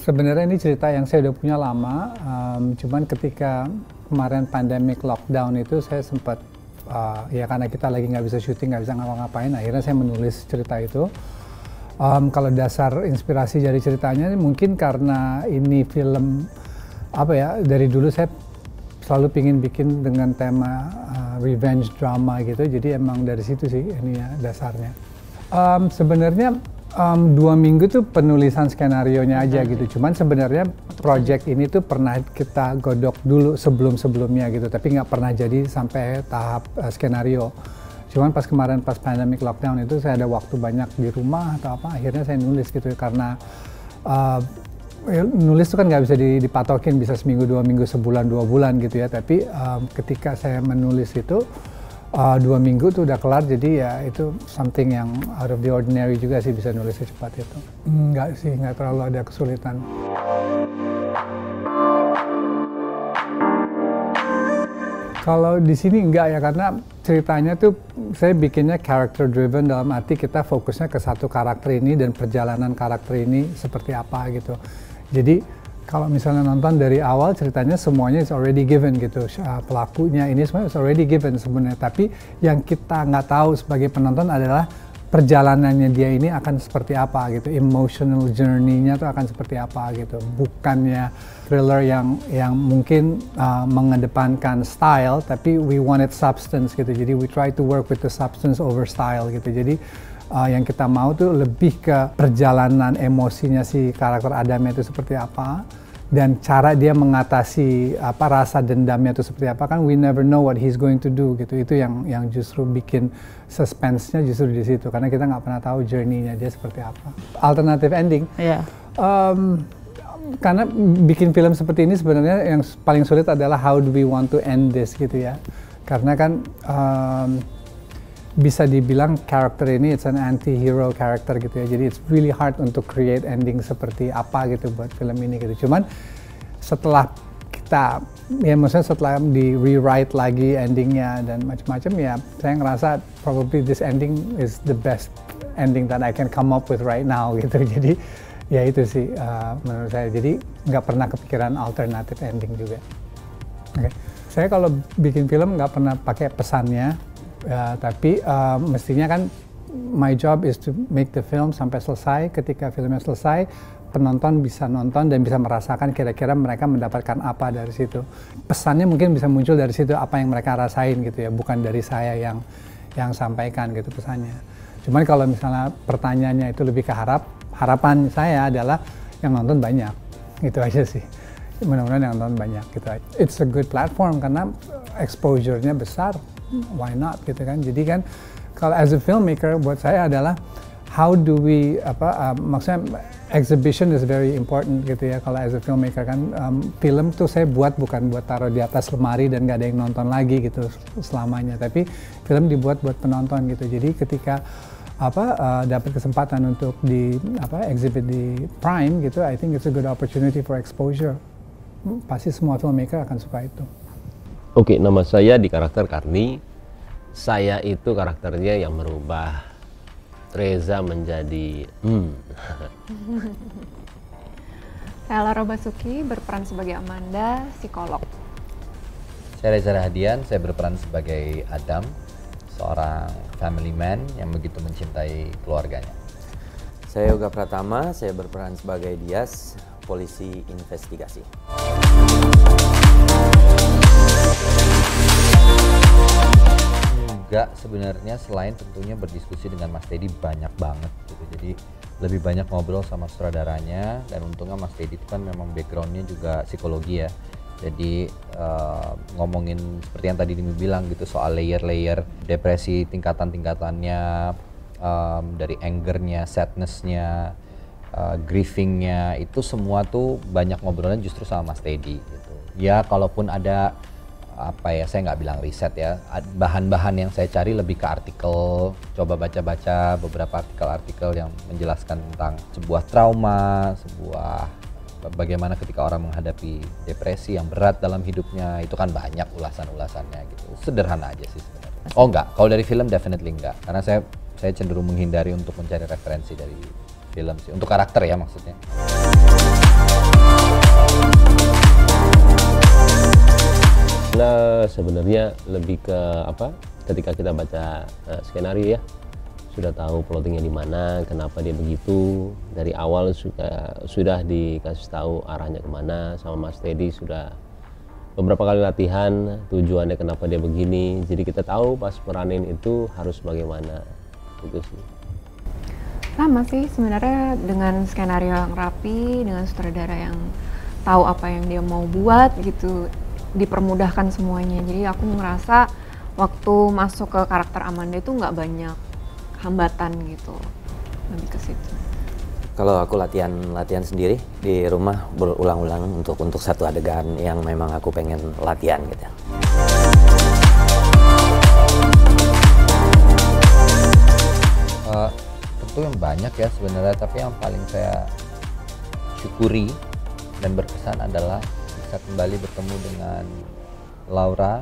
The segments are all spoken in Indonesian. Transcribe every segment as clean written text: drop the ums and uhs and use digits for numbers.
Sebenarnya ini cerita yang saya udah punya lama, cuman ketika kemarin pandemic lockdown itu saya sempat, ya karena kita lagi nggak bisa syuting, nggak bisa ngapa-ngapain, akhirnya saya menulis cerita itu. Kalau dasar inspirasi dari ceritanya mungkin karena ini film, apa ya, dari dulu saya selalu pingin bikin dengan tema revenge drama gitu, jadi emang dari situ sih ini ya dasarnya. Sebenarnya 2 minggu tuh penulisan skenarionya aja gitu. Cuman sebenarnya project ini tuh pernah kita godok dulu sebelum-sebelumnya gitu, tapi nggak pernah jadi sampai tahap skenario. Cuman pas kemarin pas pandemic lockdown itu saya ada waktu banyak di rumah atau apa, akhirnya saya nulis gitu karena nulis tuh kan nggak bisa dipatokin, bisa seminggu, 2 minggu, sebulan, 2 bulan gitu ya. Tapi ketika saya menulis itu 2 minggu tuh udah kelar, jadi ya itu something yang out of the ordinary juga sih bisa nulis secepat itu. Enggak sih, nggak terlalu ada kesulitan. Kalau di sini enggak ya, karena ceritanya tuh saya bikinnya character driven, dalam arti kita fokusnya ke satu karakter ini dan perjalanan karakter ini seperti apa gitu. Jadi kalau misalnya nonton dari awal ceritanya semuanya is already given gitu, pelakunya ini semua is already given sebenarnya, tapi yang kita nggak tahu sebagai penonton adalah perjalanannya dia ini akan seperti apa gitu, emotional journey-nya tuh akan seperti apa gitu, bukannya thriller yang mungkin mengedepankan style, tapi we wanted substance gitu, jadi we try to work with the substance over style gitu, jadi yang kita mau tuh lebih ke perjalanan emosinya si karakter Adamnya itu seperti apa, dan cara dia mengatasi rasa dendamnya itu seperti apa, kan we never know what he's going to do gitu. Itu yang justru bikin suspense-nya justru di situ, karena kita nggak pernah tahu journey-nya dia seperti apa. Alternative ending. Yeah. Karena bikin film seperti ini sebenarnya yang paling sulit adalah how do we want to end this gitu ya. Karena kan bisa dibilang karakter ini it's an anti-hero character gitu ya, jadi it's really hard untuk create ending seperti apa gitu buat film ini gitu. Cuman setelah kita, ya maksudnya setelah di rewrite lagi endingnya dan macam-macam, ya saya ngerasa probably this ending is the best ending that I can come up with right now gitu. Jadi ya itu sih menurut saya, jadi nggak pernah kepikiran alternative ending juga. Okay. Saya kalau bikin film nggak pernah pakai pesannya. Tapi mestinya kan my job is to make the film sampai selesai. Ketika filmnya selesai, penonton bisa nonton dan bisa merasakan kira-kira mereka mendapatkan apa dari situ. Pesannya mungkin bisa muncul dari situ, apa yang mereka rasain gitu ya, bukan dari saya yang sampaikan gitu pesannya. Cuman kalau misalnya pertanyaannya itu lebih ke harapan saya adalah yang nonton banyak, gitu aja sih. Mudah-mudahan yang nonton banyak gitu aja. It's a good platform karena exposure-nya besar. Why not gitu kan. Jadi kan kalau as a filmmaker buat saya adalah how do we maksudnya exhibition is very important gitu ya. Kalau as a filmmaker kan film tuh saya buat bukan buat taruh di atas lemari dan gak ada yang nonton lagi gitu selamanya, tapi film dibuat buat penonton gitu. Jadi ketika dapat kesempatan untuk di exhibit di Prime gitu, I think it's a good opportunity for exposure. Pasti semua filmmaker akan suka itu. Oke, nama saya di karakter Karni. Saya itu karakternya yang merubah Reza menjadi Saya Lara Basuki, berperan sebagai Amanda, psikolog. Saya Reza Rahadian, saya berperan sebagai Adam, seorang family man yang begitu mencintai keluarganya. Saya Yoga Pratama, saya berperan sebagai Dias, polisi investigasi. Juga sebenarnya selain tentunya berdiskusi dengan Mas Teddy banyak banget gitu, jadi lebih banyak ngobrol sama sutradaranya, dan untungnya Mas Teddy itu kan memang backgroundnya juga psikologi ya, jadi ngomongin seperti yang tadi Dimi bilang gitu soal layer-layer depresi, tingkatan-tingkatannya, dari angernya, sadnessnya, grievingnya, itu semua tuh banyak ngobrolnya justru sama Mas Teddy gitu. Ya kalaupun ada saya nggak bilang riset ya, bahan-bahan yang saya cari lebih ke artikel, coba baca-baca beberapa artikel-artikel yang menjelaskan tentang sebuah trauma, bagaimana ketika orang menghadapi depresi yang berat dalam hidupnya, itu kan banyak ulasan-ulasannya gitu. Sederhana aja sih sebenarnya. Oh enggak, kalau dari film definitely enggak, karena saya cenderung menghindari untuk mencari referensi dari film sih, untuk karakter ya maksudnya. Karena sebenarnya lebih ke apa? Ketika kita baca skenario ya, sudah tahu plottingnya di mana, kenapa dia begitu. Dari awal sudah dikasih tahu arahnya kemana sama Mas Teddy, sudah beberapa kali latihan tujuannya kenapa dia begini. Jadi kita tahu pas peranin itu harus bagaimana. Itu sih. Sama sih sebenarnya, dengan skenario yang rapi, dengan sutradara yang tahu apa yang dia mau buat gitu, dipermudahkan semuanya. Jadi aku ngerasa waktu masuk ke karakter Amanda itu nggak banyak hambatan gitu, lebih ke situ. Kalau aku latihan sendiri di rumah berulang-ulang untuk satu adegan yang memang aku pengen latihan gitu. Tentu yang banyak ya sebenarnya, tapi yang paling saya syukuri dan berkesan adalah bisa kembali bertemu dengan Laura,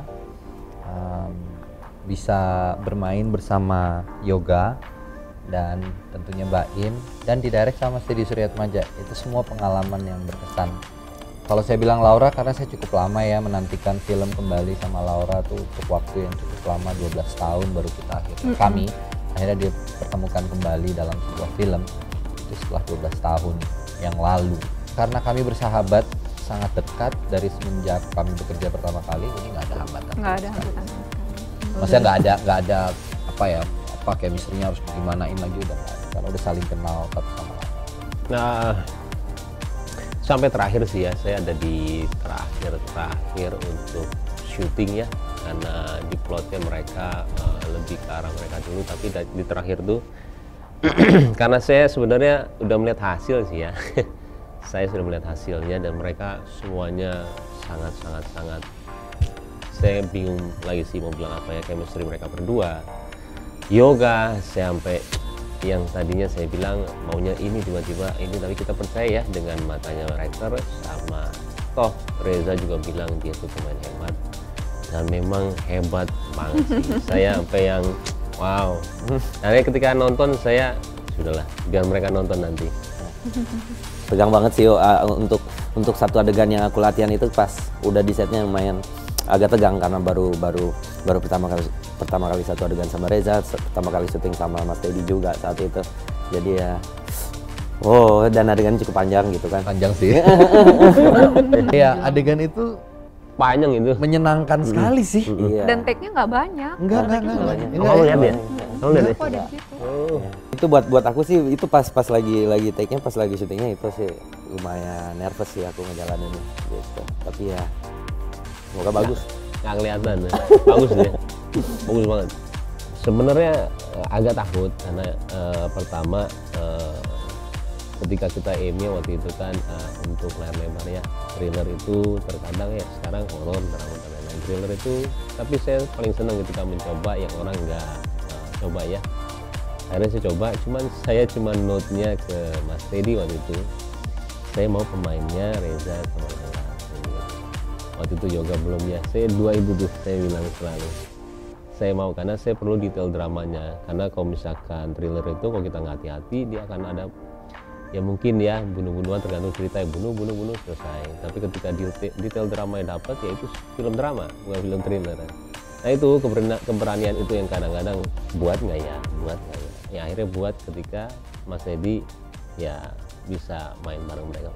bisa bermain bersama Yoga dan tentunya Mbak Im, dan didirect sama Teddy Suryatmaja. Itu semua pengalaman yang berkesan. Kalau saya bilang Laura karena saya cukup lama ya menantikan film kembali sama Laura tuh, untuk waktu yang cukup lama, 12 tahun baru kita kami akhirnya dipertemukan kembali dalam sebuah film itu setelah 12 tahun yang lalu. Karena kami bersahabat sangat dekat dari semenjak kami bekerja pertama kali, jadi nggak ada hambatan. Nggak ada hambatan. Maksudnya nggak ada apa ya, apa chemistry-nya harus digimanain lagi, udah nggak ada, karena udah saling kenal satu sama lain. Nah, sampai terakhir sih ya, saya ada di terakhir untuk syuting ya, karena di plotnya mereka lebih ke arah mereka dulu, tapi di terakhir tuh karena saya sebenarnya udah melihat hasil sih ya. Saya sudah melihat hasilnya dan mereka semuanya sangat saya bingung lagi sih mau bilang apa ya, chemistry mereka berdua. Yoga sampai yang tadinya saya bilang maunya ini, tiba-tiba ini, tapi kita percaya ya dengan matanya writer, sama toh Reza juga bilang dia tuh pemain hebat dan memang hebat banget sih. Saya sampai yang wow. Nah, ketika nonton saya sudahlah biar mereka nonton nanti. Tegang banget sih untuk satu adegan yang aku latihan itu, pas udah di setnya lumayan agak tegang karena baru pertama kali satu adegan sama Reza, pertama kali syuting sama Mas Teddy juga saat itu. Jadi ya dan adegan cukup panjang gitu kan. Panjang sih. Ya, adegan itu Panjang itu. menyenangkan sekali sih. Iya. Dan take-nya nggak banyak. Enggak. Kamu lihat ya? Kamu lihat ya? Aku ada di situ. Itu buat aku sih, itu pas lagi take-nya, pas lagi syutingnya itu sih lumayan nervous sih aku ngejalaninnya gitu. Tapi ya semoga bagus. Nggak kelihatan ya. Bagus deh. Bagus banget. Sebenarnya agak takut karena pertama ketika kita aimnya waktu itu kan untuk layar lebar ya, thriller itu terkadang ya sekarang horor, drama dan lain-lain. Thriller itu, tapi saya paling senang ketika mencoba yang orang nggak coba ya. Akhirnya saya coba, saya cuma note-nya ke Mas Teddy waktu itu, saya mau pemainnya Reza sama Laura. Waktu itu Yoga belum ya, saya dua itu tuh saya bilang selalu saya mau, karena saya perlu detail dramanya. Karena kalau misalkan thriller itu kalau kita nggak hati-hati dia akan ada ya mungkin ya bunuh-bunuhan, tergantung cerita ya, bunuh selesai. Tapi ketika detail dramanya dapat, ya itu film drama bukan film thriller. Nah itu keberanian itu yang kadang-kadang buat nggak ya. Ya akhirnya buat ketika Mas Teddy ya bisa main bareng mereka.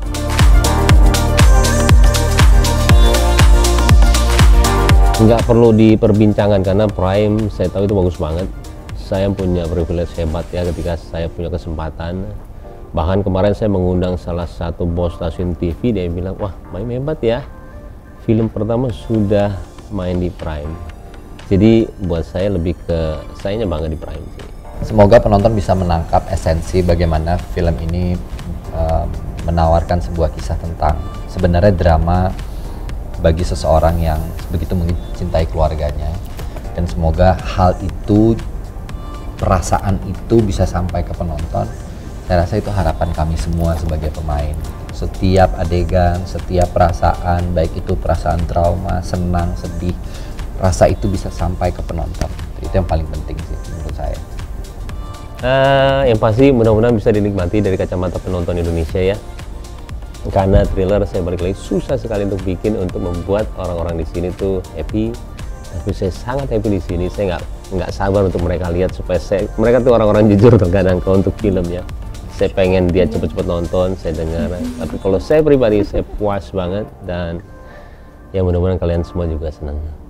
Nggak perlu diperbincangkan karena Prime saya tahu itu bagus banget. Saya punya privilege hebat ya ketika saya punya kesempatan. Bahkan kemarin saya mengundang salah satu bos stasiun TV, dia bilang, wah main hebat ya, film pertama sudah main di Prime. Jadi buat saya lebih ke sayanya bangga di Prime sih. Semoga penonton bisa menangkap esensi bagaimana film ini menawarkan sebuah kisah tentang sebenarnya drama bagi seseorang yang begitu mencintai keluarganya. Dan semoga hal itu, perasaan itu bisa sampai ke penonton. Saya rasa itu harapan kami semua sebagai pemain. Setiap adegan, setiap perasaan, baik itu perasaan trauma, senang, sedih, rasa itu bisa sampai ke penonton. Itu yang paling penting sih menurut saya. Yang pasti mudah-mudahan bisa dinikmati dari kacamata penonton Indonesia ya. Karena thriller saya balik lagi susah sekali untuk bikin, untuk membuat orang-orang di sini tuh happy. Tapi saya sangat happy di sini. Saya nggak sabar untuk mereka lihat, supaya mereka tuh orang-orang jujur terkadang kalau untuk film ya. Saya pengen dia cepet-cepet nonton, saya dengar. Tapi kalau saya pribadi saya puas banget, dan ya mudah-mudahan kalian semua juga senang.